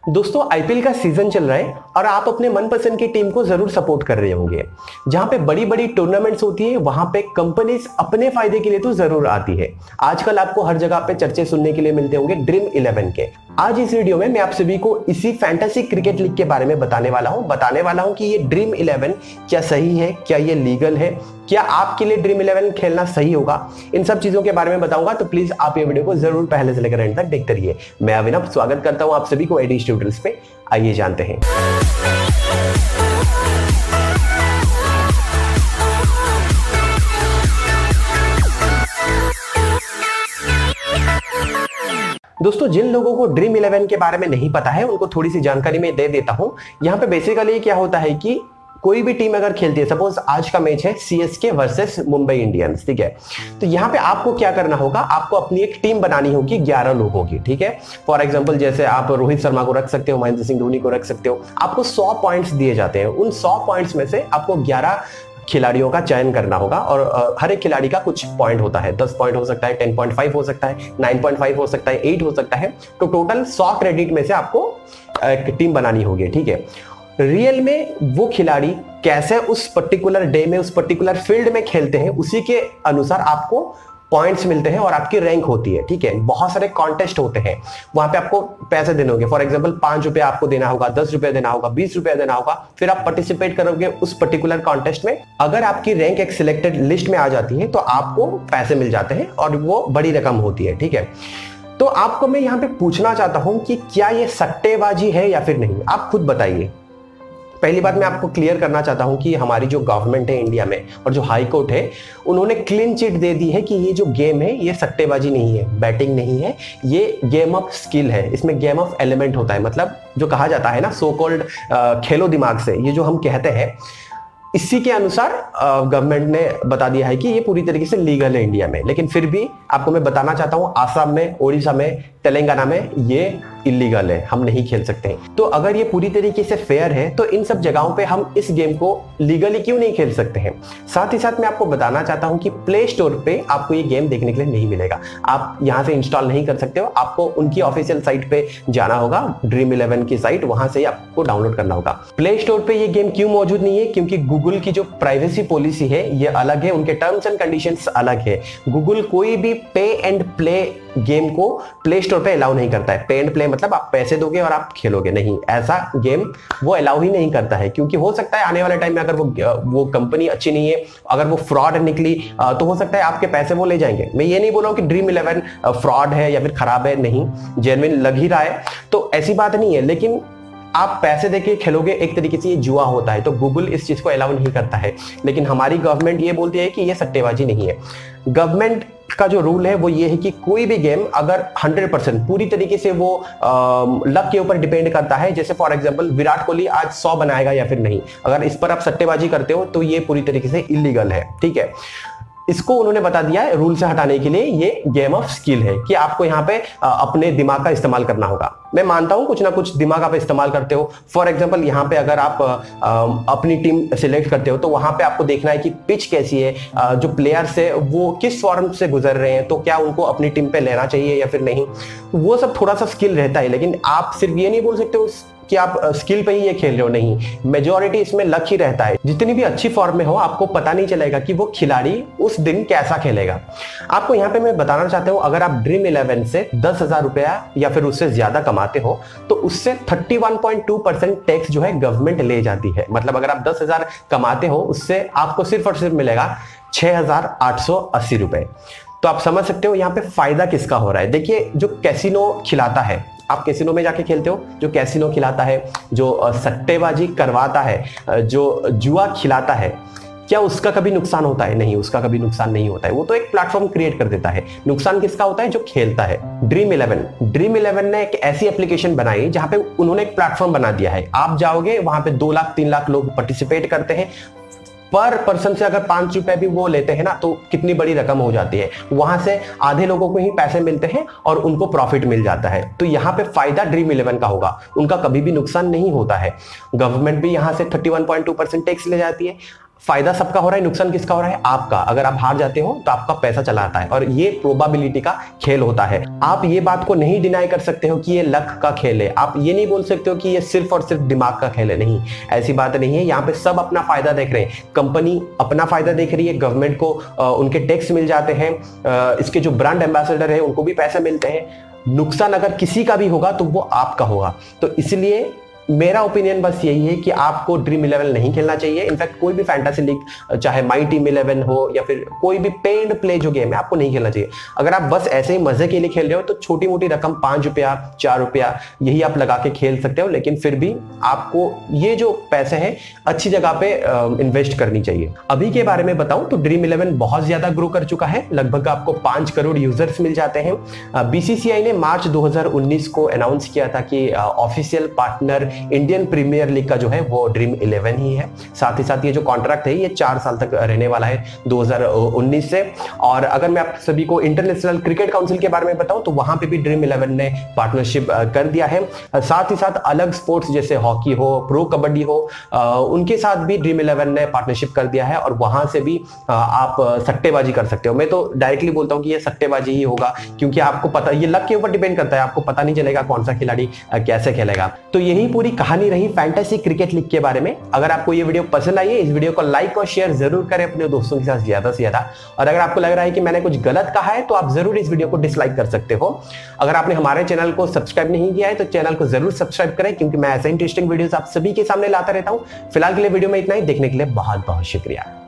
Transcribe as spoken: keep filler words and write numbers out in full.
दोस्तों आईपीएल का सीजन चल रहा है और आप अपने मनपसंद की टीम को जरूर सपोर्ट कर रहे होंगे। जहां पे बड़ी बड़ी टूर्नामेंट्स होती है वहां पे कंपनीज अपने फायदे के लिए तो जरूर आती है। आजकल आपको हर जगह पे चर्चे सुनने के लिए मिलते होंगे ड्रीम इलेवन के। आज इस वीडियो में मैं आप सभी को इसी फैंटेसी क्रिकेट लीग के बारे में बताने वाला हूं बताने वाला हूं कि ये ड्रीम इलेवन क्या सही है, क्या ये लीगल है, क्या आपके लिए ड्रीम इलेवन खेलना सही होगा। इन सब चीजों के बारे में बताऊंगा, तो प्लीज आप ये वीडियो को जरूर पहले से लेकर एंड तक देखते रहिए। मैं अभिनव स्वागत करता हूं आप सभी को एडी ट्यूटोरियल्स पे। आइए जानते हैं। दोस्तों जिन लोगों को ड्रीम इलेवन के बारे में नहीं पता है उनको थोड़ी सी जानकारी मैं दे देता हूं। यहां पे बेसिकली क्या होता है कि कोई भी टीम अगर खेलती है, सपोज आज का मैच है सीएसके वर्सेस मुंबई इंडियंस, ठीक है, तो यहाँ पे आपको क्या करना होगा, आपको अपनी एक टीम बनानी होगी ग्यारह लोगों की, ठीक है। फॉर एग्जांपल जैसे आप रोहित शर्मा को रख सकते हो, महेंद्र सिंह धोनी को रख सकते हो। आपको सौ पॉइंट्स दिए जाते हैं, उन सौ पॉइंट्स में से आपको ग्यारह खिलाड़ियों का चयन करना होगा और हर एक खिलाड़ी का कुछ पॉइंट होता है। दस पॉइंट हो सकता है, टेन पॉइंट फाइव हो सकता है, नाइन पॉइंट फाइव हो सकता है, एट हो सकता है। तो टोटल सौ क्रेडिट में से आपको एक टीम बनानी होगी, ठीक है। रियल में वो खिलाड़ी कैसे उस पर्टिकुलर डे में उस पर्टिकुलर फील्ड में खेलते हैं उसी के अनुसार आपको पॉइंट्स मिलते हैं और आपकी रैंक होती है, ठीक है। बहुत सारे कॉन्टेस्ट होते हैं, वहां पे आपको पैसे देने होंगे। फॉर एग्जांपल पांच रुपए आपको देना होगा, दस रुपए देना होगा, बीस रुपए देना होगा। फिर आप पार्टिसिपेट करोगे उस पर्टिकुलर कॉन्टेस्ट में। अगर आपकी रैंक एक सिलेक्टेड लिस्ट में आ जाती है तो आपको पैसे मिल जाते हैं और वो बड़ी रकम होती है, ठीक है। तो आपको मैं यहाँ पे पूछना चाहता हूं कि क्या ये सट्टेबाजी है या फिर नहीं, आप खुद बताइए। पहली बात मैं आपको क्लियर करना चाहता हूं कि हमारी जो गवर्नमेंट है इंडिया में और जो हाई कोर्ट है, उन्होंने क्लीन चिट दे दी है कि ये जो गेम है ये सट्टेबाजी नहीं है, बैटिंग नहीं है, ये गेम ऑफ स्किल है। इसमें गेम ऑफ एलिमेंट होता है, मतलब जो कहा जाता है ना सो कॉल्ड खेलो दिमाग से, ये जो हम कहते हैं, इसी के अनुसार गवर्नमेंट ने बता दिया है कि ये पूरी तरीके से लीगल है इंडिया में। लेकिन फिर भी आपको मैं बताना चाहता हूं आसाम में, ओडिशा में, तेलंगाना में ये इलीगल है, हम नहीं खेल सकते हैं। तो अगर ये पूरी तरीके से फेयर है तो इन सब जगहों पे हम इस गेम को लीगली क्यों नहीं खेल सकते हैं। साथ ही साथ मैं आपको बताना चाहता हूं कि प्ले स्टोर पे आपको ये गेम देखने के लिए नहीं मिलेगा, आप यहां से इंस्टॉल नहीं कर सकते हो। आपको उनकी ऑफिशियल साइट पे जाना होगा, ड्रीम इलेवन की साइट, वहां से ही आपको डाउनलोड करना होगा। प्ले स्टोर पे ये गेम क्यों मौजूद नहीं है, क्योंकि गूगल की जो प्राइवेसी पॉलिसी है ये अलग है, उनके टर्म्स एंड कंडीशंस अलग है। गूगल कोई भी पे एंड प्ले गेम को प्ले स्टोर पे अलाउ नहीं करता है। पे एंड प्ले मतलब आप पैसे दोगे और आप खेलोगे, नहीं, ऐसा गेम वो अलाउ ही नहीं करता है। क्योंकि हो सकता है आने वाले टाइम में अगर वो वो कंपनी अच्छी नहीं है, अगर वो फ्रॉड निकली तो हो सकता है आपके पैसे वो ले जाएंगे। मैं ये नहीं बोल रहा हूं कि ड्रीम इलेवन फ्रॉड है या फिर खराब है, नहीं, जेन्युइन लग ही रहा है, तो ऐसी बात नहीं है। लेकिन आप पैसे देके खेलोगे, एक तरीके से ये जुआ होता है, तो गूगल इस चीज को अलाउ नहीं करता है। लेकिन हमारी गवर्नमेंट ये बोलती है कि ये सट्टेबाजी नहीं है। गवर्नमेंट का जो रूल है वो ये है कि कोई भी गेम अगर हंड्रेड परसेंट पूरी तरीके से वो लक के ऊपर डिपेंड करता है, जैसे फॉर एग्जांपल विराट कोहली आज सौ बनाएगा या फिर नहीं, अगर इस पर आप सट्टेबाजी करते हो तो ये पूरी तरीके से इलीगल है, ठीक है। इसको उन्होंने बता दिया है रूल से हटाने के लिए, ये गेम ऑफ स्किल है कि आपको यहाँ पे अपने दिमाग का इस्तेमाल करना होगा। मैं मानता हूं कुछ ना कुछ दिमाग आप इस्तेमाल करते हो। फॉर एग्जांपल यहाँ पे अगर आप अपनी टीम सिलेक्ट करते हो तो वहां पे आपको देखना है कि पिच कैसी है, जो प्लेयर्स है वो किस फॉर्म से गुजर रहे हैं, तो क्या उनको अपनी टीम पे लेना चाहिए या फिर नहीं, वो सब थोड़ा सा स्किल रहता है। लेकिन आप सिर्फ ये नहीं बोल सकते हो कि आप स्किल पे ही ये खेल रहे हो, नहीं, मेजॉरिटी इसमें लक ही रहता है। जितनी भी अच्छी फॉर्म में हो आपको पता नहीं चलेगा कि वो खिलाड़ी उस दिन कैसा खेलेगा। आपको यहाँ पे मैं बताना चाहता हूँ, अगर आप ड्रीम इलेवन से दस हजार रुपया या फिर उससे ज्यादा कमाते हो तो उससे इकतीस पॉइंट दो परसेंट टैक्स जो है गवर्नमेंट ले जाती है। मतलब अगर आप दस हजार कमाते हो उससे आपको सिर्फ और सिर्फ मिलेगा छह हजार आठ सौ अस्सी रुपए। तो आप समझ सकते हो यहाँ पे फायदा किसका हो रहा है। देखिए, जो कैसीनो खिलाता है, आप कैसीनो में जाके खेलते हो, जो कैसीनो खिलाता है, जो सट्टेबाजी करवाता है, जो जुआ खिलाता है, क्या उसका कभी नुकसान होता है? नहीं, उसका कभी नुकसान नहीं होता है। वो तो एक प्लेटफॉर्म क्रिएट कर देता है। नुकसान किसका होता है? जो खेलता है। ड्रीम इलेवन ड्रीम इलेवन ने एक ऐसी एप्लीकेशन बनाई जहां पे उन्होंने एक प्लेटफॉर्म बना दिया है। आप जाओगे वहां पे दो लाख तीन लाख लोग पार्टिसिपेट करते हैं। पर पर्सन से अगर पांच रुपए भी वो लेते हैं ना तो कितनी बड़ी रकम हो जाती है। वहां से आधे लोगों को ही पैसे मिलते हैं और उनको प्रॉफिट मिल जाता है। तो यहाँ पे फायदा ड्रीम इलेवन का होगा, उनका कभी भी नुकसान नहीं होता है। गवर्नमेंट भी यहाँ से इकतीस पॉइंट दो परसेंट टैक्स ले जाती है। फायदा सबका हो रहा है, नुकसान किसका हो रहा है? आपका। अगर आप हार जाते हो तो आपका पैसा चला आता है और ये प्रोबेबिलिटी का खेल होता है। आप ये बात को नहीं डिनाई कर सकते हो कि ये लक का खेल है। आप ये नहीं बोल सकते हो कि ये सिर्फ और सिर्फ दिमाग का खेल है। नहीं, ऐसी बात नहीं है। यहाँ पे सब अपना फायदा देख रहे हैं। कंपनी अपना फायदा देख रही है, गवर्नमेंट को आ, उनके टैक्स मिल जाते हैं, आ, इसके जो ब्रांड एम्बेसडर है उनको भी पैसे मिलते हैं। नुकसान अगर किसी का भी होगा तो वो आपका होगा। तो इसलिए मेरा ओपिनियन बस यही है कि आपको ड्रीम इलेवन नहीं खेलना चाहिए। इनफैक्ट कोई भी फैंटेसी लीग, चाहे माई टीम इलेवन हो या फिर कोई भी पेड प्ले जो गेम है, आपको नहीं खेलना चाहिए। अगर आप बस ऐसे ही मजे के लिए खेल रहे हो तो छोटी मोटी रकम पांच रुपया चार रुपया यही आप लगा के खेल सकते हो, लेकिन फिर भी आपको ये जो पैसे हैं अच्छी जगह पे इन्वेस्ट करनी चाहिए। अभी के बारे में बताऊं तो ड्रीम इलेवन बहुत ज्यादा ग्रो कर चुका है। लगभग आपको पांच करोड़ यूजर्स मिल जाते हैं। बीसीसीआई ने मार्च दो हज़ार उन्नीस को अनाउंस किया था कि official partner Indian Premier League का जो है वो ड्रीम इलेवन ही है। साथ ही साथ ये जो कॉन्ट्रैक्ट है ये चार साल तक रहने वाला है दो हज़ार उन्नीस से। और अगर मैं आप सभी को इंटरनेशनल क्रिकेट काउंसिल के बारे में बताऊं तो वहां पे भी ड्रीम इलेवन ने पार्टनरशिप कर दिया है। साथ ही साथ अलग स्पोर्ट्स जैसे हॉकी हो, प्रो कबड्डी हो, उनके साथ भी ड्रीम इलेवन ने पार्टनरशिप कर दिया है और वहां से भी आप सट्टेबाजी कर सकते हो। मैं तो डायरेक्टली बोलता हूं कि ये सट्टेबाजी ही होगा, क्योंकि आपको पता, ये लक के ऊपर डिपेंड करता है, आपको पता नहीं चलेगा कौन सा खिलाड़ी कैसे खेलेगा। तो यही पूरी कहानी रही फैंटेसी क्रिकेट लीग के बारे में। अगर आपको ये वीडियो पसंद आई है, इस वीडियो को लाइक और शेयर जरूर करें अपने दोस्तों के साथ ज्यादा से ज्यादा। और अगर आपको लग रहा है कि मैंने कुछ गलत कहा है तो आप जरूर इस वीडियो को डिसलाइक कर सकते हो। अगर आपने हमारे चैनल को सब्सक्राइब नहीं किया है तो चैनल को जरूर सब्सक्राइब करें, क्योंकि मैं ऐसे इंटरेस्टिंग वीडियोस आप सभी के सामने लाता रहता हूं। फिलहाल के लिए वीडियो में इतना ही। देखने के लिए बहुत बहुत शुक्रिया।